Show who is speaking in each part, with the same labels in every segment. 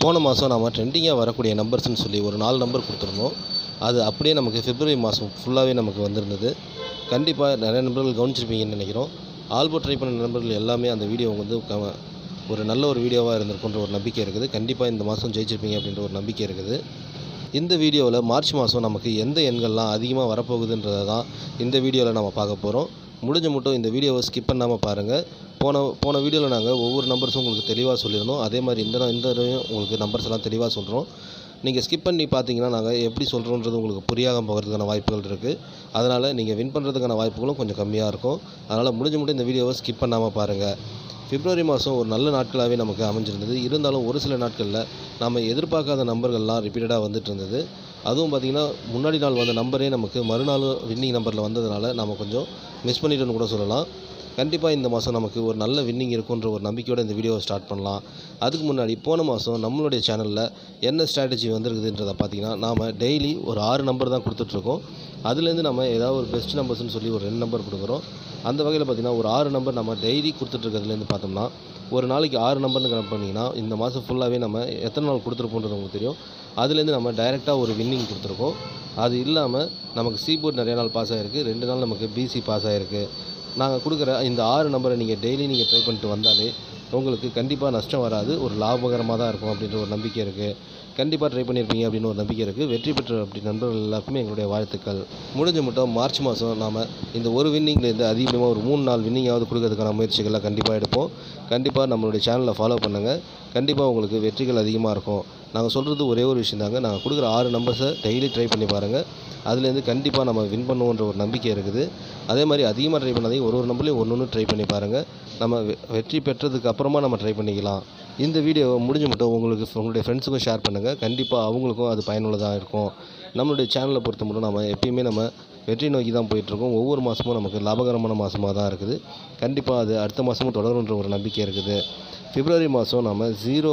Speaker 1: போன மாதம் நாம் ட்ரெண்டிங்காக வரக்கூடிய நம்பர்ஸ்னு சொல்லி ஒரு 4 நம்பர் கொடுத்துருந்தோம். அது அப்படியே நமக்கு பிப்ரவரி மாதம் ஃபுல்லாகவே நமக்கு வந்திருந்தது. கண்டிப்பாக நிறைய நண்பர்கள் கவனிச்சிருப்பீங்கன்னு நினைக்கிறோம். ஆல்போ ட்ரை பண்ண நண்பர்கள் எல்லாமே அந்த வீடியோ வந்து ஒரு நல்ல ஒரு வீடியோவாக இருந்திருக்குன்ற ஒரு நம்பிக்கை இருக்குது. கண்டிப்பாக இந்த மாதம் ஜெயிச்சிருப்பீங்க அப்படின்ற ஒரு நம்பிக்கை இருக்குது. இந்த வீடியோவில் மார்ச் மாதம் நமக்கு எந்த எண்கள்லாம் அதிகமாக வரப்போகுதுன்றதை தான் இந்த வீடியோவில் நம்ம பார்க்க போகிறோம். முடிஞ்ச மட்டும் இந்த வீடியோவை ஸ்கிப் பண்ணாமல் பாருங்கள். போன வீடியோவில் நாங்கள் ஒவ்வொரு நம்பர்ஸும் உங்களுக்கு தெளிவாக சொல்லியிருந்தோம். அதே மாதிரி இந்த தடவையும் உங்களுக்கு நம்பர்ஸ் எல்லாம் தெளிவாக சொல்கிறோம். நீங்கள் ஸ்கிப் பண்ணி பார்த்தீங்கன்னா நாங்கள் எப்படி சொல்கிறோன்றது உங்களுக்கு புரியாமல் போகிறதுக்கான வாய்ப்புகள் இருக்குது. அதனால் நீங்கள் வின் பண்ணுறதுக்கான வாய்ப்புகளும் கொஞ்சம் கம்மியாக இருக்கும். அதனால் முடிஞ்ச மட்டும் இந்த வீடியோவை ஸ்கிப் பண்ணாமல் பாருங்கள். பிப்ரவரி மாதம் ஒரு நல்ல நாட்களாகவே நமக்கு அமைஞ்சிருந்தது. இருந்தாலும் ஒரு சில நாட்களில் நம்ம எதிர்பார்க்காத நம்பர்கள்லாம் ரிப்பீட்டடாக வந்துட்டு இருந்தது. அதுவும் பார்த்திங்கன்னா முன்னாடி நாள் வந்த நம்பரே நமக்கு மறுநாள் வின்னிங் நம்பரில் வந்ததுனால நம்ம கொஞ்சம் மிஸ் பண்ணிட்டோன்னு கூட சொல்லலாம். கண்டிப்பாக இந்த மாதம் நமக்கு ஒரு நல்ல வின்னிங் இருக்குன்ற ஒரு நம்பிக்கையோடு இந்த வீடியோவை ஸ்டார்ட் பண்ணலாம். அதுக்கு முன்னாடி போன மாதம் நம்மளுடைய சேனலில் என்ன ஸ்ட்ராட்டஜி வந்திருக்குதுன்றதை பார்த்திங்கன்னா நாம் டெய்லி ஒரு 6 நம்பர் தான் கொடுத்துட்ருக்கோம். அதுலேருந்து நம்ம ஏதாவது ஒரு பெஸ்ட் நம்பர்ஸ்னு சொல்லி ஒரு 2 நம்பர் கொடுக்குறோம். அந்த வகையில் பார்த்திங்கன்னா ஒரு 6 நம்பர் நம்ம டெய்லி கொடுத்துட்ருக்கிறதுலேருந்து பார்த்தோம்னா ஒரு நாளைக்கு 6 நம்பர்னு கணக்கு பண்ணிங்கன்னா இந்த மாதம் ஃபுல்லாகவே நம்ம எத்தனை நாள் கொடுத்துருப்போன்றது உங்களுக்கு தெரியும். அதுலேருந்து நம்ம டைரெக்டாக ஒரு வின்னிங் கொடுத்துருக்கோம். அது இல்லாமல் நமக்கு சீபோர்ட் நிறைய நாள் பாஸ் ஆகிருக்கு, 2 நாள் நமக்கு பிசி பாஸ் ஆகிருக்கு. நாங்கள் கொடுக்குற இந்த 6 நம்பரை நீங்கள் டெய்லி நீங்கள் ட்ரை பண்ணிட்டு வந்தாலே உங்களுக்கு கண்டிப்பாக நஷ்டம் வராது, ஒரு லாபகரமாக தான் இருக்கும் அப்படின்ற ஒரு நம்பிக்கை இருக்குது. கண்டிப்பாக ட்ரை பண்ணியிருப்பீங்க அப்படின்னு ஒரு நம்பிக்கை இருக்குது. வெற்றி பெற்ற அப்படி நண்பர்கள் எல்லாருக்குமே எங்களுடைய வாழ்த்துக்கள். முடிஞ்ச மட்டும் மார்ச் மாதம் நாம் இந்த ஒரு வின்னிங்லேருந்து அதிகமாக ஒரு 3 நாள் வின்னிங்காவது கொடுக்கறதுக்கான முயற்சிகளை கண்டிப்பாக எடுப்போம். கண்டிப்பாக நம்மளுடைய சேனலை ஃபாலோ பண்ணுங்கள். கண்டிப்பாக உங்களுக்கு வெற்றிகள் அதிகமாக இருக்கும். நாங்கள் சொல்கிறது ஒரே ஒரு விஷயம் தாங்க. நாங்கள் கொடுக்குற 6 நம்பர்ஸை டெய்லி ட்ரை பண்ணி பாருங்கள். அதுலேருந்து கண்டிப்பாக நம்ம வின் பண்ணுவோன்ற ஒரு நம்பிக்கை இருக்குது. அதே மாதிரி அதிகமாக ட்ரை பண்ணாதீங்க, ஒரு நம்பர்லேயும் ஒன்று ட்ரை பண்ணி பாருங்கள். நம்ம வெற்றி பெற்றதுக்கு அப்புறமா நம்ம ட்ரை பண்ணிக்கலாம். இந்த வீடியோவை முடிஞ்ச மட்டும் உங்களுடைய ஃப்ரெண்ட்ஸுக்கும் ஷேர் பண்ணுங்கள். கண்டிப்பாக அவங்களுக்கும் அது பயனுள்ளதாக இருக்கும். நம்மளுடைய சேனலை பொறுத்த மட்டும் நம்ம எப்பயுமே நம்ம வெற்றி நோக்கி தான் போயிட்டுருக்கோம். ஒவ்வொரு மாதமும் நமக்கு லாபகரமான மாதமாக தான் இருக்குது. கண்டிப்பாக அது அடுத்த மாதமும் தொடருன்ற ஒரு நம்பிக்கை இருக்குது. பிப்ரவரி மாதம் நம்ம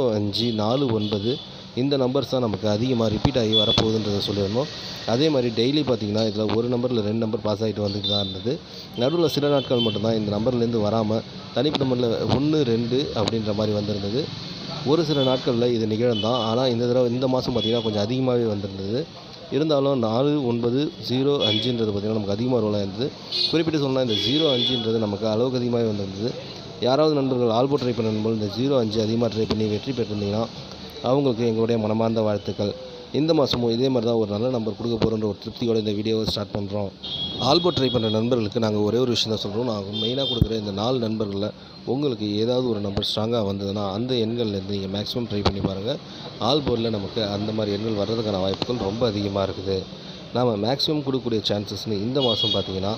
Speaker 1: 0549 இந்த நம்பர்ஸ் தான் நமக்கு அதிகமாக ரிப்பீட் ஆகி வரப்போகுதுன்றதை சொல்லியிருந்தோம். அதே மாதிரி டெய்லி பார்த்திங்கன்னா இதில் ஒரு நம்பரில் 2 நம்பர் பாஸ் ஆகிட்டு வந்துட்டு தான் இருந்தது. நடுவில் சில நாட்கள் மட்டும்தான் இந்த நம்பர்லேருந்து வராமல் தனிப்பட்ட நம்பரில் 1, 2 அப்படின்ற மாதிரி வந்திருந்தது. ஒரு சில நாட்களில் இது நிகழ்ந்தான். ஆனால் இந்த மாதம் பார்த்திங்கன்னா கொஞ்சம் அதிகமாகவே வந்திருந்தது. இருந்தாலும் 4905ன்றது பார்த்திங்கன்னா நமக்கு அதிகமாக ரோலாக இருந்தது. குறிப்பிட்டு சொன்னால் இந்த 05ன்றது நமக்கு அளவுக்கு அதிகமாகவே வந்திருந்தது. யாராவது நண்பர்கள் ஆல்போ ட்ரை பண்ண நண்பர்கள் இந்த 05 அதிகமாக ட்ரை பண்ணி வெற்றி பெற்றிருந்தீங்கன்னா அவங்களுக்கு எங்களுடைய மனமார்ந்த வாழ்த்துக்கள். இந்த மாதமும் இதே மாதிரி தான் ஒரு நல்ல நம்பர் கொடுக்க போகிறோன்ற ஒரு திருப்தியோடு இந்த வீடியோவை ஸ்டார்ட் பண்ணுறோம். ஆல்போ ட்ரை பண்ணுற நண்பர்களுக்கு நாங்கள் ஒரே ஒரு விஷயம் தான் சொல்கிறோம். நாங்கள் மெயினாக கொடுக்குற இந்த 4 நண்பர்களில் உங்களுக்கு ஏதாவது ஒரு நம்பர் ஸ்ட்ராங்காக வந்ததுன்னா அந்த எண்கள்லேருந்து நீங்கள் மேக்ஸிமம் ட்ரை பண்ணி பாருங்கள். ஆல்போரில் நமக்கு அந்த மாதிரி எண்கள் வர்றதுக்கான வாய்ப்புகள் ரொம்ப அதிகமாக இருக்குது. நாம் மேக்ஸிமம் கொடுக்கக்கூடிய சான்சஸ்னு இந்த மாதம் பார்த்திங்கன்னா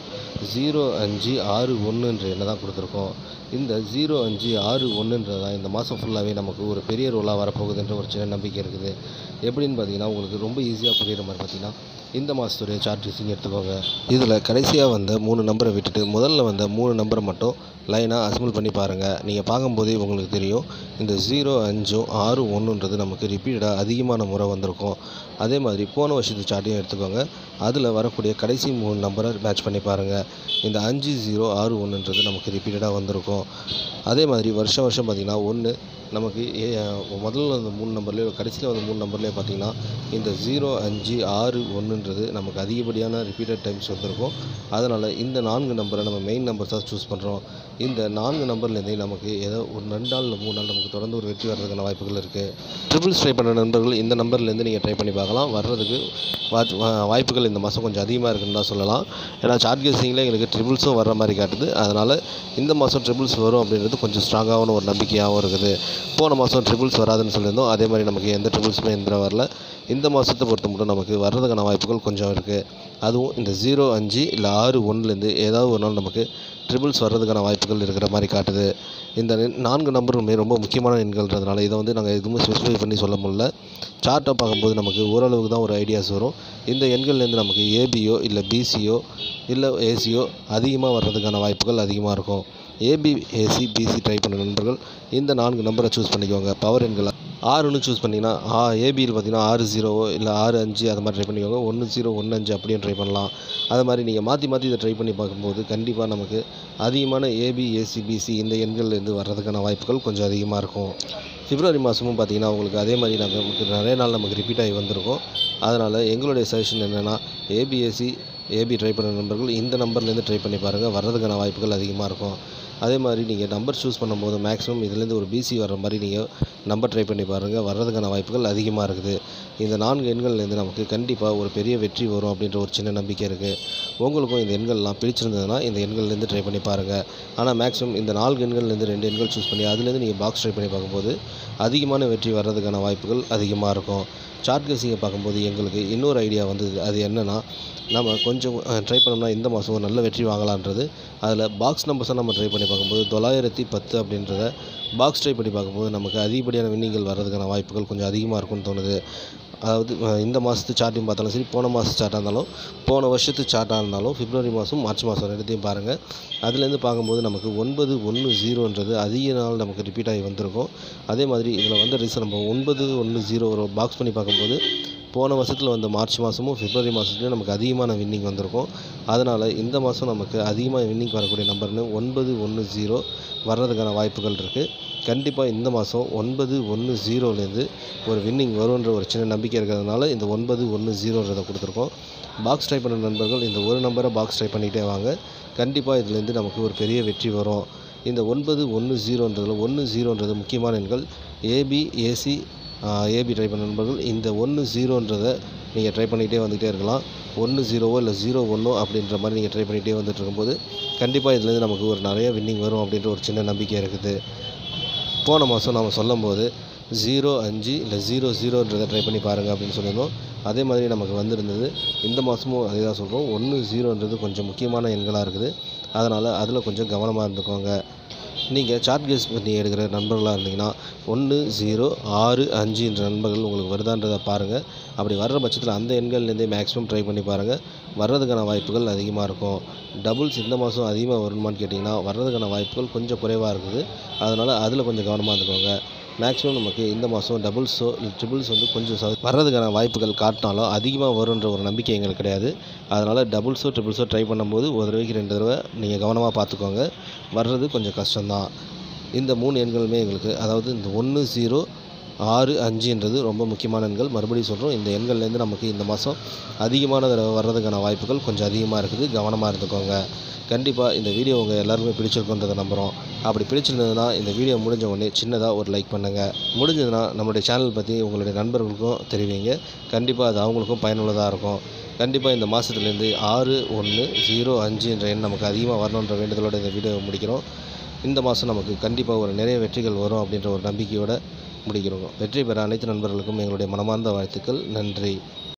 Speaker 1: 0561 எண்ணை தான் கொடுத்துருக்கோம். இந்த 0561 தான் இந்த மாதம் ஃபுல்லாகவே நமக்கு ஒரு பெரிய ரோலாக வரப்போகுதுன்ற ஒரு சின்ன நம்பிக்கை இருக்குது. எப்படின்னு பார்த்தீங்கன்னா உங்களுக்கு ரொம்ப ஈஸியாக புரிகிற மாதிரி பார்த்திங்கன்னா இந்த மாதத்துடைய சார்ட் ரிசிங் எடுத்துக்கோங்க. இதில் கடைசியாக வந்த 3 நம்பரை விட்டுட்டு முதல்ல வந்த 3 நம்பரை மட்டும் லைனாக அசம்பிள் பண்ணி பாருங்கள். நீங்கள் பார்க்கும்போதே உங்களுக்கு தெரியும் இந்த 0561 நமக்கு ரிப்பீட்டடாக அதிகமான முறை வந்திருக்கும். அதே மாதிரி போன வருஷத்து சார்ட்டையும் எடுத்துக்கோங்க. அதில் வரக்கூடிய கடைசி 3 நம்பரை மேட்ச் பண்ணி பாருங்கள். இந்த 5061 நமக்கு ரிப்பீட்டடாக வந்திருக்கும். அதே மாதிரி வருஷம் பார்த்திங்கன்னா ஒன்று நமக்கு முதல்ல வந்த 3 நம்பர்லேயே கடைசியில் வந்த 3 நம்பர்லேயே பார்த்திங்கன்னா இந்த 0561 நமக்கு அதிகப்படியான ரிப்பீட்டட் டைம்ஸ் வந்திருக்கும். அதனால் இந்த 4 நம்பரை நம்ம மெயின் நம்பர்ஸாக சூஸ் பண்ணுறோம். இந்த 4 நம்பர்லேருந்தே நமக்கு ஏதோ ஒரு 2 நாள் இல்லை 3 நாள் நமக்கு தொடர்ந்து ஒரு வெற்றி வர்றதுக்கான வாய்ப்புகள் இருக்குது. ட்ரிபிள்ஸ் ட்ரை பண்ணுற நண்பர்கள் இந்த நம்பர்லேருந்து நீங்கள் ட்ரை பண்ணி பார்க்கலாம். வர்றதுக்கு வாய்ப்புகள் இந்த மாதம் கொஞ்சம் அதிகமாக இருக்குன்னு தான் சொல்லலாம். ஏன்னா சார்ட் கேசிங்கில் எங்களுக்கு ட்ரிபிள்ஸும் வர்ற மாதிரி காட்டுது. அதனால் இந்த மாதம் ட்ரிபிள்ஸ் வரும் அப்படின்றது கொஞ்சம் ஸ்ட்ராங்கான ஒரு நம்பிக்கையாகவும் இருக்குது. போன மாதம் ட்ரிபிள்ஸ் வராதுன்னு சொல்லியிருந்தோம். அதே மாதிரி நமக்கு எந்த ட்ரிபிள்ஸுமே வரல. இந்த மாதத்தை பொறுத்த மட்டும் நமக்கு வர்றதுக்கான வாய்ப்புகள் கொஞ்சம் இருக்குது. அதுவும் இந்த 05 இல்லை 61லேருந்து ஏதாவது ஒரு நாள் நமக்கு ட்ரிபிள்ஸ் வர்றதுக்கான வாய்ப்புகள் இருக்கிற மாதிரி காட்டுது. இந்த 4 நம்பருமே ரொம்ப முக்கியமான எண்கள்ன்றதுனால இதை வந்து நாங்கள் எதுவுமே ஸ்பெசிஃபை பண்ணி சொல்ல முடியல. சார்ட்டை பார்க்கும்போது நமக்கு ஓரளவுக்கு தான் ஒரு ஐடியாஸ் வரும். இந்த எண்கள்லேருந்து நமக்கு ஏபியோ இல்லை பிசியோ இல்லை ஏசியோ அதிகமாக வர்றதுக்கான வாய்ப்புகள் அதிகமாக இருக்கும். ஏபி, ஏசி, பிசி ட்ரை பண்ண நண்பர்கள் இந்த 4 நம்பரை சூஸ் பண்ணிக்கோங்க. பவர் எண்கள் 6ன்னு சூஸ் பண்ணிங்கன்னா ஏபியில் பார்த்தீங்கன்னா 6-0 இல்லை 6-5 அது மாதிரி ட்ரை பண்ணிக்கோங்க. 1-0 1-5 அப்படியும் ட்ரை பண்ணலாம். அது மாதிரி நீங்கள் மாற்றி மாற்றி இதை ட்ரை பண்ணி பார்க்கும்போது கண்டிப்பாக நமக்கு அதிகமான ஏபி, ஏசி, பிசி இந்த எண்கள்லேருந்து வர்றதுக்கான வாய்ப்புகள் கொஞ்சம் அதிகமாக இருக்கும். பிப்ரவரி மாதமும் பார்த்தீங்கன்னா உங்களுக்கு அதே மாதிரி நமக்கு நிறைய நாள் நமக்கு ரிப்பீட் ஆகி வந்திருக்கும். அதனால் எங்களுடைய சஜஷன் என்னென்னா ஏபிஎஸ்சி ஏபி ட்ரை பண்ண நண்பர்கள் இந்த நம்பர்லேருந்து ட்ரை பண்ணி பாருங்கள், வர்றதுக்கான வாய்ப்புகள் அதிகமாக இருக்கும். அதே மாதிரி நீங்கள் நம்பர் சூஸ் பண்ணும்போது மேக்ஸிமம் இதுலேருந்து ஒரு பிசி வர்ற மாதிரி நீங்கள் நம்பர் ட்ரை பண்ணி பாருங்கள், வர்றதுக்கான வாய்ப்புகள் அதிகமாக இருக்குது. இந்த 4 எண்கள்லேருந்து நமக்கு கண்டிப்பாக ஒரு பெரிய வெற்றி வரும் அப்படின்ற ஒரு சின்ன நம்பிக்கை இருக்குது. உங்களுக்கும் இந்த எண்கள்லாம் பிடிச்சிருந்ததுன்னா இந்த எண்கள்லேருந்து ட்ரை பண்ணி பாருங்கள். ஆனால் மேக்ஸிமம் இந்த 4 எண்கள்லேருந்து 2 எண்கள் சூஸ் பண்ணி அதுலேருந்து நீங்கள் பாக்ஸ் ட்ரை பண்ணி பார்க்கும்போது அதிகமான வெற்றி வர்றதுக்கான வாய்ப்புகள் அதிகமாக இருக்கும். சார்ட் கெஸ்ஸிங்கை பார்க்கும்போது எங்களுக்கு இன்னொரு ஐடியா வந்தது. அது என்னென்னா, நம்ம கொஞ்சம் ட்ரை பண்ணோம்னா இந்த மாதம் ஒரு நல்ல வெற்றி வாங்கலான்றது. அதில் பாக்ஸ் நம்பர்ஸை நம்ம ட்ரை பண்ணி பார்க்கும்போது 910 அப்படின்றத பாக்ஸ் ட்ரை பண்ணி பார்க்கும்போது நமக்கு அதிகப்படியான வின்னிங்கள் வர்றதுக்கான வாய்ப்புகள் கொஞ்சம் அதிகமாக இருக்கும்னு தோணுது. அதாவது இந்த மாதத்து சார்ட்டையும் பார்த்தாலும் சரி, போன மாதத்து சார்ட்டாக இருந்தாலும், போன வருஷத்து சார்ட்டாக இருந்தாலும், பிப்ரவரி மாதம் மார்ச் மாதம் ரெண்டுத்தையும் பாருங்கள். அதுலேருந்து பார்க்கும்போது நமக்கு 910ன்றது அதிக நாள் நமக்கு ரிப்பீட் ஆகி வந்திருக்கும். அதே மாதிரி இதில் வந்த ரீசன் நம்ம 910 ஒரு பாக்ஸ் பண்ணி பார்க்கும்போது போன வருஷத்தில் வந்த மார்ச் மாதமும் பிப்ரவரி மாதத்துலேயும் நமக்கு அதிகமான வின்னிங் வந்திருக்கும். அதனால் இந்த மாதம் நமக்கு அதிகமாக வின்னிங் வரக்கூடிய நம்பர்னு 910 வர்றதுக்கான வாய்ப்புகள் இருக்குது. கண்டிப்பாக இந்த மாதம் 910லேருந்து ஒரு வின்னிங் வரும்ன்ற ஒரு சின்ன நம்பிக்கை இருக்கிறதுனால இந்த 910ன்றதை கொடுத்துருக்கோம். பாக்ஸ் ட்ரை பண்ண நண்பர்கள் இந்த ஒரு நம்பரை பாக்ஸ் ட்ரை பண்ணிகிட்டே வாங்க. கண்டிப்பாக இதுலேருந்து நமக்கு ஒரு பெரிய வெற்றி வரும். இந்த 910ன்றதில் 10ன்றது முக்கியமான எண்கள். ஏபி, ஏசி, ஏபி ட்ரை பண்ண நண்பர்கள் இந்த 10ன்றதை நீங்கள் ட்ரை பண்ணிகிட்டே வந்துகிட்டே இருக்கலாம். 10 இல்லை 01 அப்படின்ற மாதிரி நீங்கள் ட்ரை பண்ணிகிட்டே வந்துட்டு இருக்கும்போது கண்டிப்பாக இதுலேருந்து நமக்கு ஒரு நிறைய வின்னிங் வரும் அப்படின்ற ஒரு சின்ன நம்பிக்கை இருக்குது. போன மாதம் நாம் சொல்லும்போது 05 இல்லை 00ன்றதை ட்ரை பண்ணி பாருங்கள் அப்படின்னு சொல்லியிருந்தோம். அதே மாதிரி நமக்கு வந்திருந்தது. இந்த மாதமும் அதே தான் சொல்கிறோம். 10ன்றது கொஞ்சம் முக்கியமான எண்களாக இருக்குது. அதனால் அதில் கொஞ்சம் கவனமாக இருந்துக்கோங்க. நீங்கள் சார்ட் கெஸ் பண்ணி எடுக்கிற நண்பர்களாக இருந்தீங்கன்னா 1065 நண்பர்கள் உங்களுக்கு வருதான்றதை பாருங்கள். அப்படி வர்ற பட்சத்தில் அந்த எண்கள்லேருந்தே மேக்ஸிமம் ட்ரை பண்ணி பாருங்கள், வர்றதுக்கான வாய்ப்புகள் அதிகமாக இருக்கும். டபுள்ஸ் இந்த மாதம் அதிகமாக வருமானு கேட்டிங்கன்னா வர்றதுக்கான வாய்ப்புகள் கொஞ்சம் குறைவாக இருக்குது. அதனால் அதில் கொஞ்சம் கவனமாக இருந்துக்கோங்க. மேக்ஸிமம் நமக்கு இந்த மாதம் டபுள்ஸோ இல்லை ட்ரிபிள்ஸ் கொஞ்சம் வர்றதுக்கான வாய்ப்புகள் காட்டினாலும் அதிகமாக வருன்ற ஒரு நம்பிக்கை எங்களுக்கு கிடையாது. அதனால் டபுள்ஸோ ட்ரிபிள்ஸோ ட்ரை பண்ணும்போது ஒரு தடவைக்கு 2 தடவை நீங்கள் கவனமாக பார்த்துக்கோங்க, வர்றது கொஞ்சம் கஷ்டம்தான். இந்த 3 எண்களுமே எங்களுக்கு, அதாவது இந்த 1065ன்றது ரொம்ப முக்கியமான எண்கள். மறுபடியும் சொல்கிறோம், இந்த எண்கள்லேருந்து நமக்கு இந்த மாதம் அதிகமான தடவை வர்றதுக்கான வாய்ப்புகள் கொஞ்சம் அதிகமாக இருக்குது. கவனமாக இருந்துக்கோங்க. கண்டிப்பாக இந்த வீடியோ உங்கள் எல்லாருமே பிடிச்சிருக்குன்றதை நம்புகிறோம். அப்படி பிடிச்சிருந்ததுன்னா இந்த வீடியோ முடிஞ்ச உடனே சின்னதாக ஒரு லைக் பண்ணுங்கள். முடிஞ்சதுன்னா நம்மளுடைய சேனல் பற்றி உங்களுடைய நண்பர்களுக்கும் தெரிவிங்க. கண்டிப்பாக அது அவங்களுக்கும் பயனுள்ளதாக இருக்கும். கண்டிப்பாக இந்த மாதத்துலேருந்து 6105 என்ற எண் நமக்கு அதிகமாக வரணுன்ற வேண்டுதலோடு இந்த வீடியோவை முடிக்கிறோம். இந்த மாதம் நமக்கு கண்டிப்பாக ஒரு நிறைய வெற்றிகள் வரும் அப்படின்ற ஒரு நம்பிக்கையோடு முடிக்கிறோம். வெற்றி பெற அனைத்து நண்பர்களுக்கும் எங்களுடைய மனமார்ந்த வாழ்த்துக்கள். நன்றி.